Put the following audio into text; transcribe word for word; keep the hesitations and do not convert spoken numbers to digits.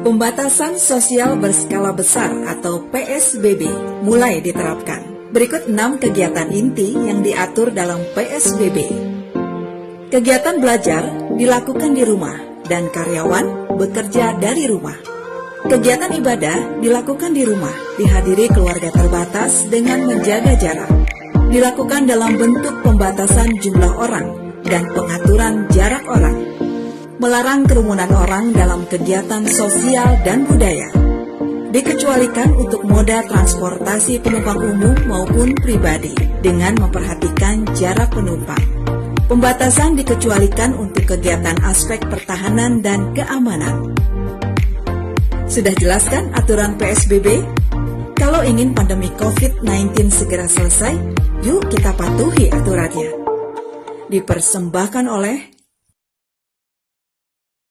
Pembatasan sosial berskala besar atau P S B B mulai diterapkan. Berikut enam kegiatan inti yang diatur dalam P S B B. Kegiatan belajar dilakukan di rumah dan karyawan bekerja dari rumah. Kegiatan ibadah dilakukan di rumah, dihadiri keluarga terbatas dengan menjaga jarak. Dilakukan dalam bentuk pembatasan jumlah orang dan pengaturan jarak orang. Melarang kerumunan orang dalam kegiatan sosial dan budaya. Dikecualikan untuk moda transportasi penumpang umum maupun pribadi dengan memperhatikan jarak penumpang. Pembatasan dikecualikan untuk kegiatan aspek pertahanan dan keamanan. Sudah jelaskan aturan P S B B? Kalau ingin pandemi covid sembilan belas segera selesai, yuk kita patuhi aturannya. Dipersembahkan oleh